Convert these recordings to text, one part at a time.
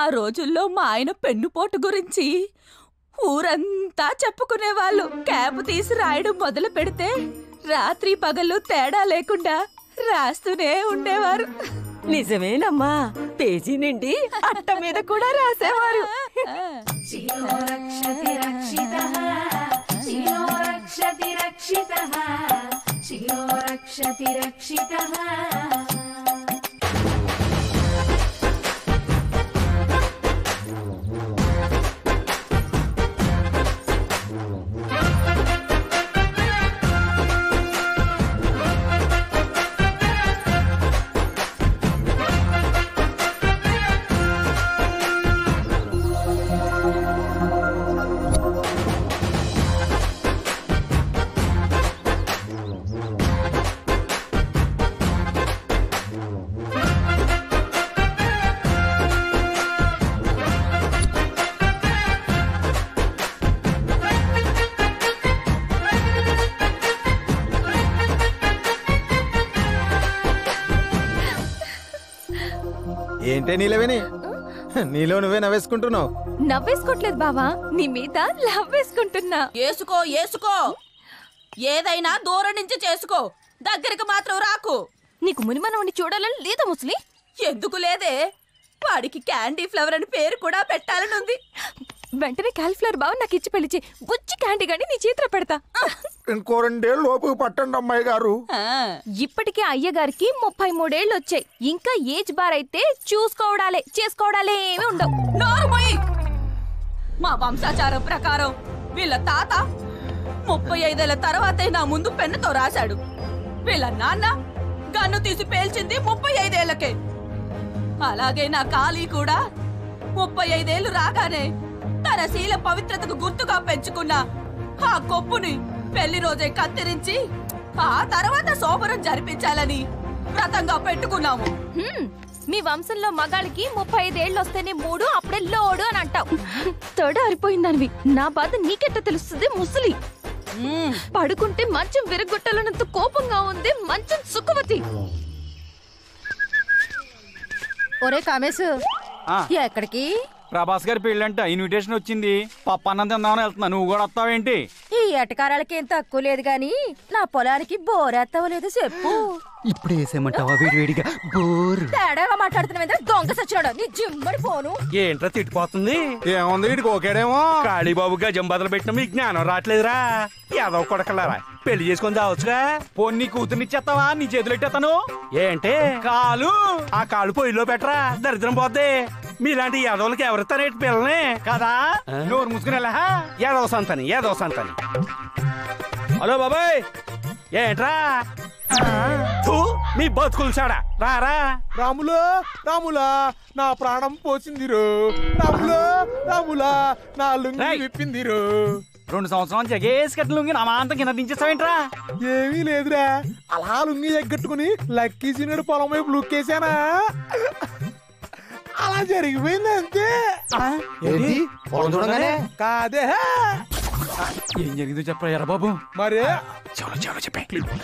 రోజుల్లో మా ఆయన పెన్నుపోటు గురించి ఊరంతా చెప్పుకునేవాళ్ళు. క్యాప్ తీసి రాయడం మొదలు పెడితే రాత్రి పగలు తేడా లేకుండా రాస్తూనే ఉండేవారు. నిజమేనమ్మా, పేజీ నిండి అట్ట మీద కూడా రాసేవారు. ఏంటే నీలవేని, నీలో నువ్వే నవ్వేసుకుంటున్నావు? నవ్వేసుకోవట్లేదు బావా, నీ మీద లవ్ వేసుకుంటున్నా. ఏసుకో ఏసుకో, ఏదైనా దూరం నుంచి చేసుకో, దగ్గరికి మాత్రం రాకు. నీకు మునిమనవని చూడాలని లేదా ముసలి? ఎందుకు లేదే, వాడికి క్యాండీ ఫ్లవర్ అని పేరు కూడా పెట్టాలని ఉంది. వెంటనే క్యాలిఫ్లవర్ బావ నాకు ఇచ్చి పెళ్లిచి బుచ్చి క్యాండీ గాని నీ చేతిలో పెడతా. ఇంకో 2 ఏళ్ళు లోపు పట్టండి అమ్మాయి గారు. ఇప్పటికే అయ్యగారికి 33 ఏళ్ళు వచ్చాయి. ఇంకా ఏజ్ బార్ అయితే చేసుకోవడాలే ఏమీ ఉండవు. నోరుమోయ్! మా వంశాచారం ప్రకారం వీళ్ళ తాత 35 ఏళ్ల తర్వాతే నా ముందు పెన్నుతో రాశాడు. వీళ్ళ నాన్న గన్ను తీసి పేల్చింది 35 ఏళ్లకే. అలాగే నా కాళీ కూడా 35 ఏళ్లు రాగానే తన శీల పవిత్రతకు గుర్తుగా పెంచుకున్న ఆ కొప్పుని పెళ్లి రోజే కత్తిరించి ఆ తర్వాత శోభనం జరిపించాలని వ్రతంగా పెట్టుకున్నాము. మీ వంశంలో మగాళ్ళకి 35 ఏళ్ళు వస్తేనే 3, అప్పుడే లోడు అని అంటావు. తొడ అరిపోయిందనివి, నా బాధ నీకెట్ట తెలుస్తుంది ముసలి? పడుకుంటే మంచం విరగొట్టాలన్నంత కోపంగా ఉంది మంచం సుఖవతి. ఒరే కామేశు, ఎక్కడికి? ప్రభాస్ గారి పెళ్ళంట ఇన్విటేషన్ వచ్చింది. పప్పన్నం తిందామని వెళ్తున్నా, నువ్వు కూడా వస్తావేంటి? ఈ ఎటకారాలకి ఏం తక్కువ లేదు గాని నా పొలానికి బోరేస్తావో లేదో చెప్పు. ఇప్పుడు వేసేయమంటావా వేడివేడిగా? బోరు తేడాగా మాట్లాడుతున్నా దొంగ సచ్చినాడు, నీ జిమ్మడి పోను. ఏంట్రా తిట్టిపోతుంది? ఏముంది వీడికి ఓకేడేమో. కాళీబాబు గజం బదులు పెట్టిన మీకు జ్ఞానం రావట్లేదురా? ఏదో కొడకలారా, పెళ్లి చేసుకొని చావచ్చుగా. పొన్ని కూతురునిచ్చేస్తావా? నీ చేతులు ఎట్టేస్తాను. ఏంటే కాలు? ఆ కాలు పొయ్యిలో పెట్టరా, దరిద్రం పోద్ది. మీలాంటి యాదవులకి ఎవరిస్తానేటి పిల్లనే కదా? నోరు మూసుకునేలా యాదవ సంతని. హలో బాబాయ్, ఏంట్రా మీ బతుకులు చాడా? రారా. రాములా నా ప్రాణం పోసిందిరు. రాములా నా లుంగి విప్పిందిరు. 2 సంవత్సరాలు జగేసి కట్టిన లుంగి నా మాంతం కింద దించేస్తావేంట్రా? ఏమీ లేదురా, అలా లుంగి ఎగ్గట్టుకుని లక్కీ సీనుడు పొలం వైపు లుక్కేసానా, అలా జరిగిపోయింది అంతే. కాదే, ఏం జరిగిందో చెప్పరా బాబు? మరి చెప్పే.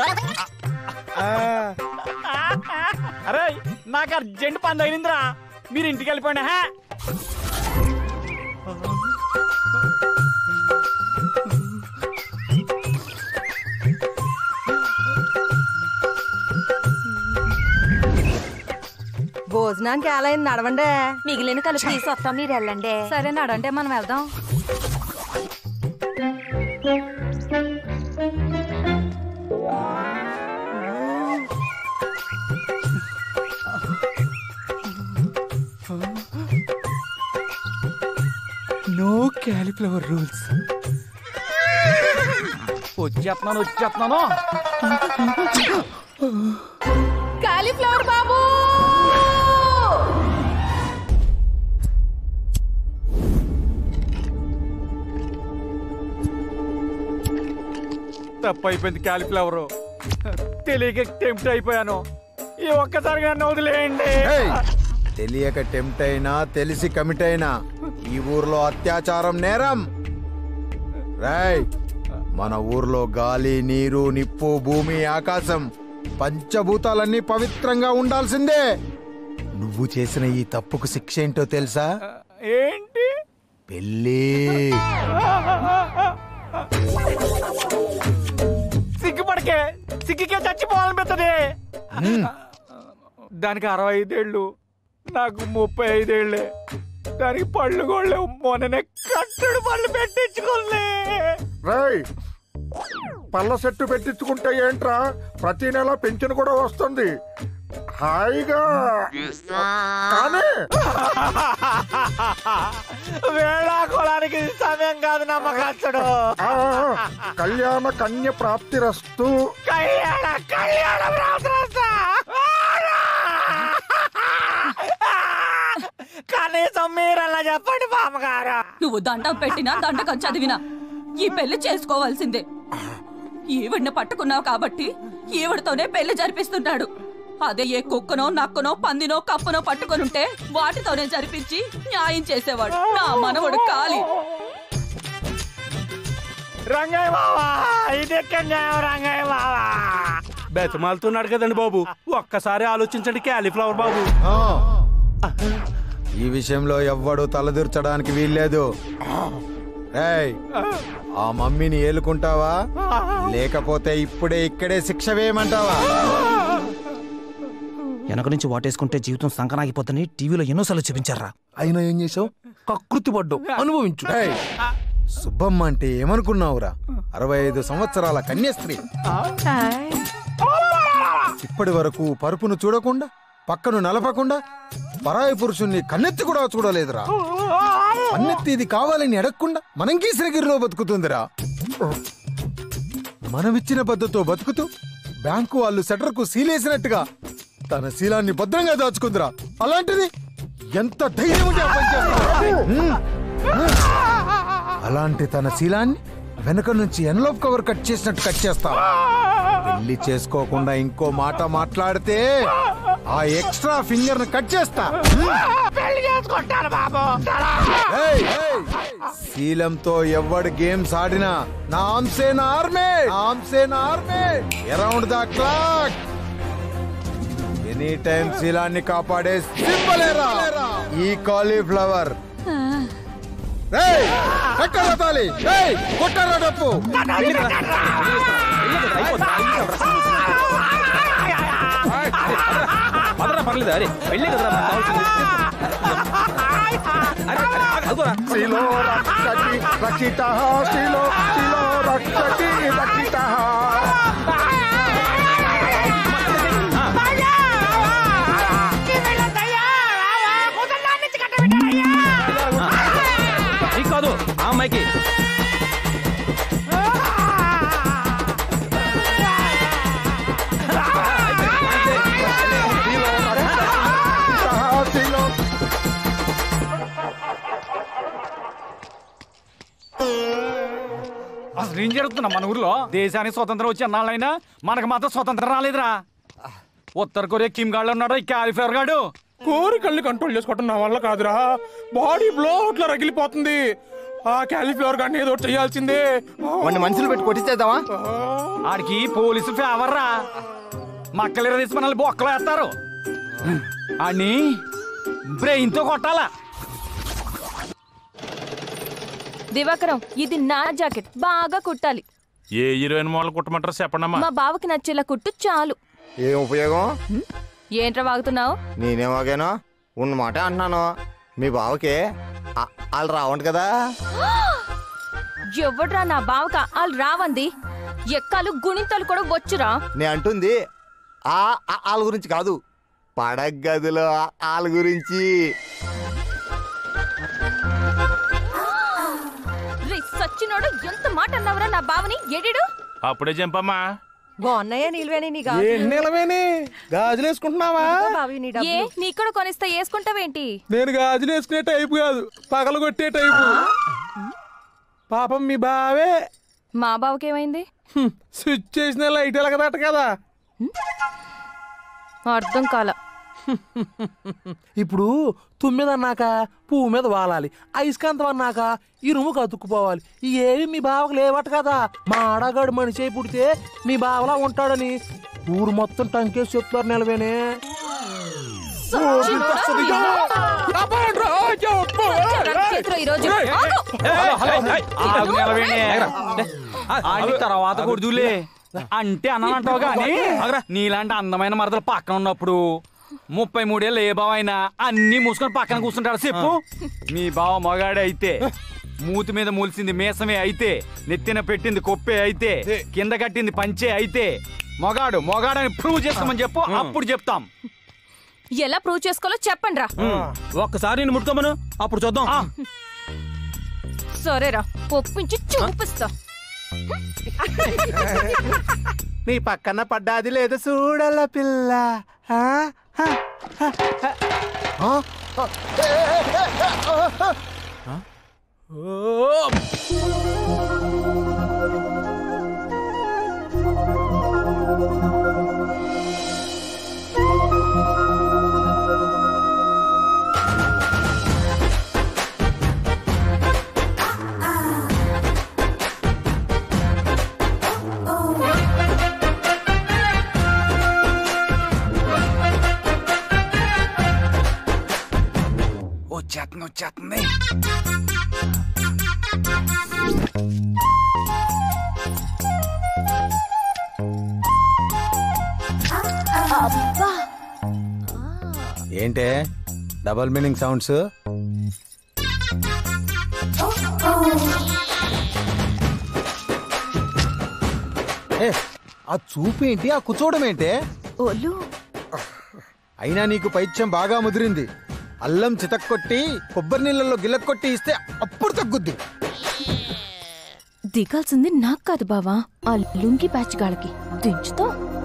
అరే నాకు అర్జెంట్ పని తగిలిందిరా, మీరు ఇంటికి వెళ్ళిపోయినా. భోజనానికి ఎలా అయింది? నడవండి. మిగిలిన కలిపి తీసుకొస్తాం, మీరు వెళ్ళండి. సరే నడంటే మనం వెళ్దాం. No cauliflower rules. వచ్చేస్తున్నాను. కాలీఫ్లవర్ బాబు! తప్పైపోయింది. క్యాలిఫ్లవర్ తెలియక టెంప్ట్ అయిపోయాను. ఈ ఒక్కసారిగా నన్ను వదిలేయండి. తెలియక టెంప్ట్ అయినా తెలిసి కమిట్ అయినా ఈ ఊర్లో అత్యాచారం నేరం. రాయ్, మన ఊర్లో గాలి, నీరు, నిప్పు, భూమి, ఆకాశం పంచభూతాలన్నీ పవిత్రంగా ఉండాల్సిందే. నువ్వు చేసిన ఈ తప్పుకు శిక్ష ఏంటో తెలుసా? ఏంటి? పెళ్ళి. సిగ్గుపడకే, సిగ్గుకే చచ్చిపోవాలనిపిస్తుంది. దానికి 65 ఏళ్ళు, నాకు 35 ఏళ్ళే. దానికి పళ్ళు గోళ్ళే. మొన్ననే కట్టుడు పళ్ళు పెట్టించుకోలే. పళ్ళ సెట్టు పెట్టించుకుంటే ఏంట్రా, ప్రతి నెల పెన్షన్ కూడా వస్తుంది హాయిగా. కానీ వేళాకోళానికి సమయం కాదు నమ్మకస్తుడు. కళ్యాణ కన్య ప్రాప్తిరస్తు. కళ్యాణ ప్రాప్తిరస్తు. కనీసం మీరలా చెప్పండి బామ్మగారు. నువ్వు దండం పెట్టినా దండకం చదివినా ఈ పెళ్లి చేసుకోవాల్సిందే. ఈవిడ్ని పట్టుకున్నావు కాబట్టి ఈవిడతోనే పెళ్లి జరిపిస్తున్నాడు. అదే ఏ కుక్కనో నక్కనో పందినో కప్పునో పట్టుకొనుంటే వాటితోనే జరిపించి న్యాయం చేసేవాడు నా మనవడు కాలి. రంగయ్య బావా, ఇదెక్కడ న్యాయం రంగయ్య బావా? బెతమాలుతున్నాడు కదండి బాబు, ఒక్కసారి ఆలోచించండి క్యాలీఫ్లవర్ బాబు. ఈ విషయంలో ఎవ్వడు తలదూర్చడానికి వీల్లేదు. ఏయ్, ఆ మమ్మీని ఏలుకుంటావా లేకపోతే ఇప్పుడే ఇక్కడే శిక్ష వేయమంటావా? వెనక నుంచి వాటేసుకుంటే జీవితం సంకనాగిపోతుందని టీవీలో ఎన్నోసార్లు చూపించారా. అయినా ఏం చేసావు? కకృతి పడ్డావు, అనుభవించు. ఏయ్, సుబ్బమ్మ అంటే ఏమనుకున్నావురా? 65 సంవత్సరాల కన్యాస్త్రీ. ఇప్పటి వరకు పరుపును చూడకుండా, పక్కను నలపకుండా, పరాయి పురుషుణ్ణి కన్నెత్తి కూడా చూడలేదురా. కన్నెత్తి ఇది కావాలని అడగకుండా మనం కీసరగిరిలో బతుకుతుందిరా. మనమిచ్చిన బద్దతో బతుకుతూ బ్యాంకు వాళ్ళు సెటర్కు సీలేసినట్టుగా తన శీలాన్ని భద్రంగా దాచుకుందిరా. అలాంటిది ఎంత ధైర్యం ఉంటే ఆ పని చేస్తుందిరా? అలాంటి తన శీలాన్ని వెనక నుంచి ఎన్లోప్ కవర్ కట్ చేసినట్టు కట్ చేస్తా. పెళ్లి చేసుకోకుండా ఇంకో మాట మాట్లాడితే ఆ ఎక్స్ట్రా ఫింగర్ ను కట్ చేస్తా. శీలంతో ఎవడు గేమ్స్ ఆడినా నా ఆమ్సేన ఆర్మే around the clock any time శీలాన్ని కాపాడే సింబలేరా ఈ కాలీఫ్లవర్. కొట్టారా డప్పు? పర్లేదు, అరే వెళ్ళే కదా శిలో రక్షతి రక్షితః, శిలో శిలో రక్షతి రక్షితః. కాదు ఆ అమ్మాయికి. అసలు ఏం జరుగుతున్నా మన ఊర్లో? దేశానికి స్వతంత్రం వచ్చి అన్నాళ్ళైనా మనకు మాత్రం స్వతంత్రం రాలేదురా. ఉత్తర కొరియా కిమ్ గాడు ఉన్నాడు, ఈ క్యాలిఫ్లవర్ గాడు. కోరికల్ని కంట్రోల్ చేసుకోవటం నా వల్ల కాదురా. బాడీ బ్లో అట్లా రగిలిపోతుంది. ఆ క్యాలీఫ్లవర్ గాడిని ఏదో చేయాల్సిందే. మనుషులు పెట్టి కొట్టించేద్దామా? ఆడికి పోలీసులు ఫేవర్ రా. మక్కలు తీసి మనల్ని బొక్కలు వేస్తారు. ఆడిని బ్రెయిన్ తో కొట్టాలా. దివాకరం, ఇది నా జాకెట్, బాగా కుట్టాలి. ఏ హీరోయిన్ మోడల్ కుట్టమంటారు చెప్పండమ్మా. మా బావకి నచ్చేలా కుట్టు చాలు. ఏం ఉపయోగం? ఏంట్రా వాగుతున్నావు? నేనేం వాగాను? ఉన్న మాట అంటున్నాను. మీ బావకి వాళ్ళు రావంట కదా. ఎవడ్రా నా బావక వాళ్ళు రావంది? ఎక్కాలు గుణింతలు కూడా వచ్చురా. నేను అంటుంది వాళ్ళ గురించి కాదు, పడగదిలో వాళ్ళ గురించి. సచ్చినోడు ఎంత మాట అన్నావురా నా బావని? ఎడిడు అప్పుడే చంపమ్మా. బాగున్నాయా నీళ్ళవేని? నీ నిలవేని గాజులు వేసుకుంటున్నావా? ఏ నీ కూడా కొనిస్తా, వేసుకుంటావేంటి? నేను గాజులు వేసుకునే టైపు కాదు, పగలు కొట్టే టైపు. పాపం మీ బావే. మా బావకేమైంది? స్విచ్ చేసిన లైట్ ఎలగదట కదా. అర్థం కాల. ఇప్పుడు తుమ్మిద అన్నాక పువ్వు మీద వాలాలి, అయస్కాంతం అన్నాక ఈ రూముకు అతుక్కుపోవాలి. ఏవి మీ బావకు లేవట కదా. మా ఆడగాడు మనిషి అయి పుడితే మీ బావలా ఉంటాడని ఊరు మొత్తం టంకేసి చెప్తారు. నిలవేనే తర్వాత కొడుదులే అంటే అన్నంటావు గాని నీలాంటి అందమైన మరదలు పక్కన ఉన్నప్పుడు 33 ఏళ్ళు ఏ బావ అయినా అన్ని మూసుకొని పక్కన కూర్చుంటాడు చెప్పు. మీ బావ మగాడే అయితే, మూతి మీద మూల్సింది మీసమే అయితే, నెత్తిన పెట్టింది కొప్పే అయితే, కింద కట్టింది పంచే అయితే మొగాడు మొగాడని ప్రూవ్ చేస్తామని చెప్పు, అప్పుడు చెప్తాం. ఎలా ప్రూవ్ చేసుకోవాలో చెప్పండి రా. ఒక్కసారి నేను ముట్టుకోమను, అప్పుడు చూద్దాం. సరేరా, ఒప్పించి చూపిస్తా. నీ పక్కన పడ్డాది లేదు చూడల పిల్ల. వచ్చేస్తుంది. ఏంటే డబల్ మీనింగ్ సౌండ్స్? ఆ చూపు ఏంటి, ఆ కూర్చోవడం ఏంటే? అయినా నీకు పైత్యం బాగా ముదిరింది. అల్లం చితక్కొట్టి కొబ్బరి నీళ్ళలో గిల్లకొట్టి ఇస్తే అప్పుడు తగ్గుద్ది. దిగాల్సింది నాకు కాదు బావా, ఆ లుంగి బ్యాచ్ గాళ్ళకి దించుతో.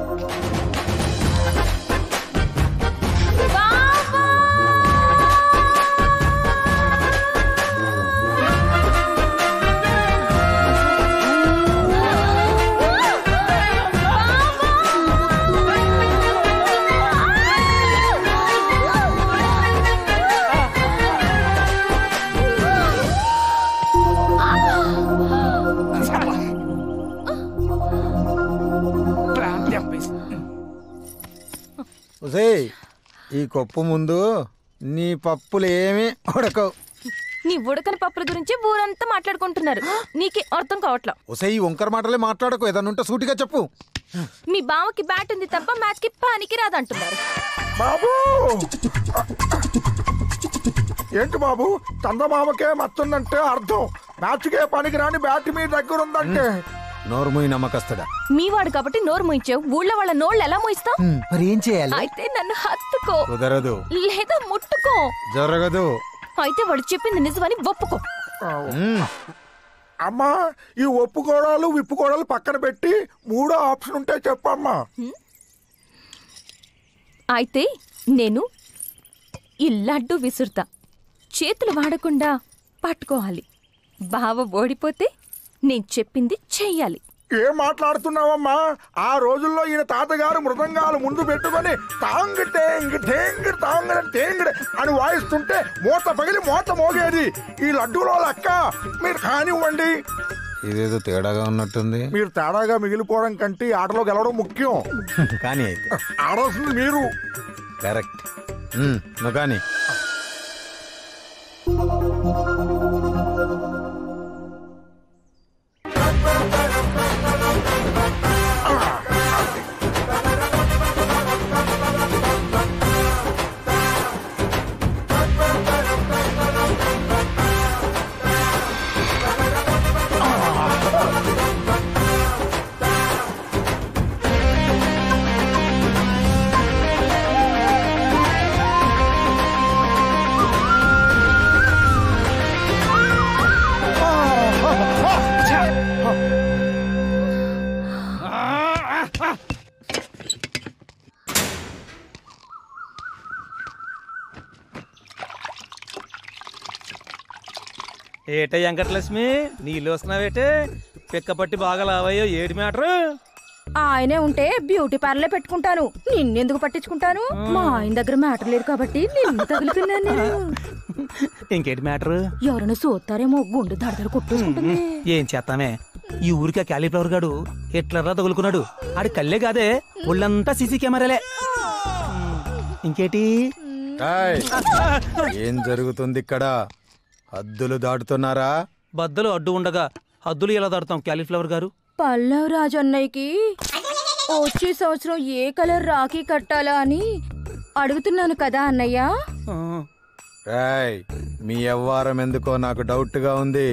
ఈ కొప్పు ముందు నీ పప్పులు ఏమీ ఉడకవు. నీ ఉడకని పప్పుల గురించి ఊరంతా మాట్లాడుకుంటున్నారు, నీకే అర్థం కావట్లా. ఒసే ఈ వంకర మాటలే మాట్లాడకు, ఏదన్నా ఉంటే సూటిగా చెప్పు. మీ బావకి బ్యాట్ ఉంది తప్ప మ్యాచ్ కి పనికి రాదంటున్నారు. బాబు ఏంటి బాబు, చందమామకే మత్తుందంటే అర్థం మ్యాచ్కే పనికి రాని బ్యాట్ మీ దగ్గర ఉందంటే. నోరు మూయి నమ్మకస్తుడా. మీ వాడు కాబట్టి నోరు మూయించావు, ఊళ్ళో వాళ్ళ నోళ్ళు ఎలా మూయిస్తావు? మరి ఏం చేయాలి? అయితే నన్ను హత్తుకో, కుదరదు. లేదా ముట్టుకో. జరగదు. అయితే వాడు చెప్పింది నిజమని ఒప్పుకో. అమ్మా, ఈ ఒప్పుకోడాలు విప్పుకోడాలు పక్కన పెట్టి మూడో ఆప్షన్ ఉంటే చెప్పమ్మా. అయితే నేను ఈ లడ్డు విసురుతా, చేతులు వాడకుండా పట్టుకోవాలి. బావ ఓడిపోతే నేను చెప్పింది చెయ్యాలి. ఏం మాట్లాడుతున్నావమ్మా? ఆ రోజుల్లో ఈయన తాతగారు మృదంగాలు ముందు పెట్టుకొని తాంగ్ టేంగ్ టేంగ్ తాంగ్ టేంగ్ అని వాయిస్తుంటే మూత పగిలి మూత మోగేది. ఈ లడ్డూలో లెక్క మీరు కానివ్వండి. ఇదేదో తేడాగా ఉన్నట్టుంది. మీరు తేడాగా మిగిలిపోవడం కంటే ఆటలో గెలవడం ముఖ్యం. కానీ అయితే ఆడాల్సింది మీరు. కరెక్ట్. నువ్వు కానీ ఏటే వెంకటలక్ష్మి, నీళ్ళు వస్తున్నావేటే? పిక్కపట్టి బాగా లావయ్యో, ఏటి మ్యాటర్? ఆయనే ఉంటే బ్యూటీ పార్లర్ పెట్టుకుంటాను, నిన్నెందుకు పట్టించుకుంటాను? మా ఆయన దగ్గర మ్యాటర్ లేదు కాబట్టి నిన్ను తగులుకున్నాను. ఇంకేటి మ్యాటర్? ఎవరైనా చూస్తారేమో గుండె దడదడ కొట్టేసుకుంటుంది. ఏం చేస్తామే, ఈ ఊరికి క్యాలీఫ్లవర్ గాడు ఎట్లరా తగులుకున్నాడు. ఆడి కళ్ళే కాదే, ఒళ్ళంతా సీసీ కెమెరాలే. ఇంకేటి ఏయ్, ఏం జరుగుతుంది ఇక్కడ? హద్దులు దాటుతున్నారా? బద్దలు అడ్డు ఉండగా హద్దులు ఎలా దాడతాం క్యాలీఫ్లవర్ గారు? పల్లవ్ రాజన్నయ్యకి వచ్చే సంవత్సరం ఏ కలర్ రాఖీ కట్టాలా అని అడుగుతున్నాను కదా అన్నయ్య. రాయ్, మీ వ్యవహారం ఎందుకో నాకు డౌట్ గా ఉంది.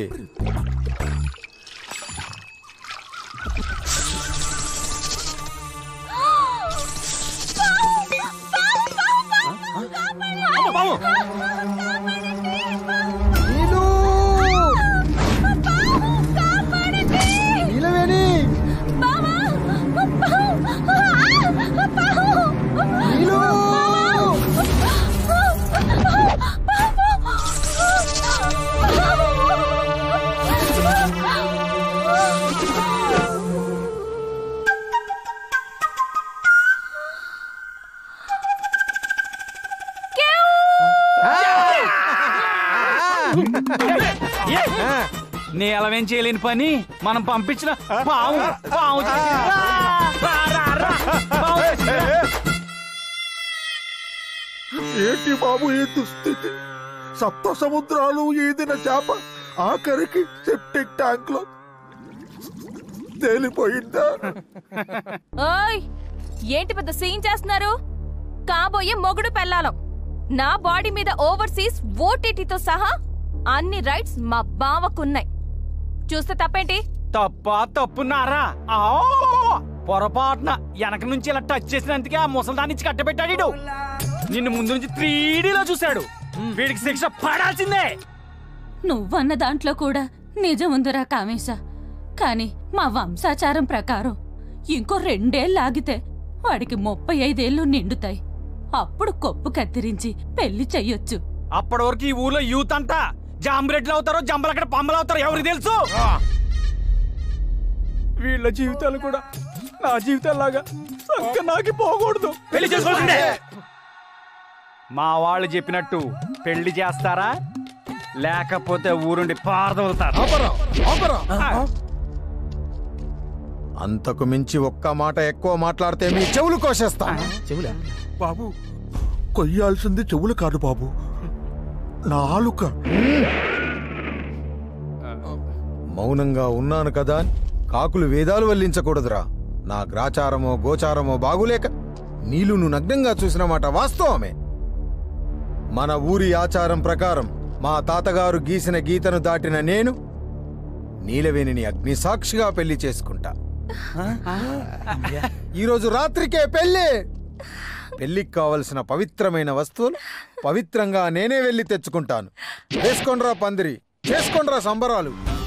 నేలవేం చేయలేని పని మనం పంపించిన పాము పాము ఏంటి బాబు ఈ దుస్థితి? సప్త సముద్రాలు ఈదిన చేప ఆఖరికి సెప్టిక్ ట్యాంక్ లో తేలిపోయిందా? ఓయ్ ఏంటి పెద్ద సీన్ చేస్తున్నారు? కాబోయే మొగుడు పెళ్ళాలం. నా బాడీ మీద ఓవర్సీస్ ఓటీటీతో సహా అన్ని రైట్స్ మా బావకున్నాయి. చూస్తే తప్పేంటి? తప్పున్నారా? పొరపాటున వెనక నుంచి ఇలా టచ్ చేసినందుకే ఆ ముసల్దాన్ని ఇచ్చి కట్టబెట్టాడు. నిన్ను ముందు నుంచి 3Dలో చూశాడు. వీడికి శిక్ష పడాల్సిందే. నువ్వన్న దాంట్లో కూడా నిజం ఉందిరా కామేశ. కాని మా వంశాచారం ప్రకారం ఇంకో 2 ఏళ్ళు ఆగితే వాడికి 35 ఏళ్ళు నిండుతాయి. అప్పుడు కొప్పు కత్తిరించి పెళ్లి చెయ్యొచ్చు. అప్పటి వరకు ఈ ఊర్లో యూత్ అంతా జాంబ్రెడ్లు అవుతారో జంబలక్కడ పంబలు అవుతారో ఎవరికి తెలుసు? వీళ్ళ జీవితాలు కూడా నా జీవితాల్లాగా నాకి పోకూడదు. పెళ్లి చేసుకోండి. మా వాళ్ళు చెప్పినట్టు పెళ్లి చేస్తారా, లేకపోతే ఊరుండి పారదవుతారు. అంతకు మించి ఒక్క మాట ఎక్కువ మాట్లాడితే మీ చెవులు కోసేస్తా. చెవులా? బాబు, కొయ్యాల్సింది చెవులు కాదు బాబు, నాలుక. మౌనంగా ఉన్నాను కదా కాకులు వేదాలు వల్లించకూడదురా. నా గ్రాచారమో గోచారమో బాగులేక నీలును నగ్నంగా చూసిన మాట వాస్తవమే. మన ఊరి ఆచారం ప్రకారం మా తాతగారు గీసిన గీతను దాటిన నేను నీలవేణిని అగ్నిసాక్షిగా పెళ్లి చేసుకుంటా. ఈరోజు రాత్రికే పెళ్లి. పెళ్లికి కావలసిన పవిత్రమైన వస్తువులు పవిత్రంగా నేనే వెళ్ళి తెచ్చుకుంటాను. వేసుకోండ్రా పందిరి, చేసుకోండ్రా సంబరాలు.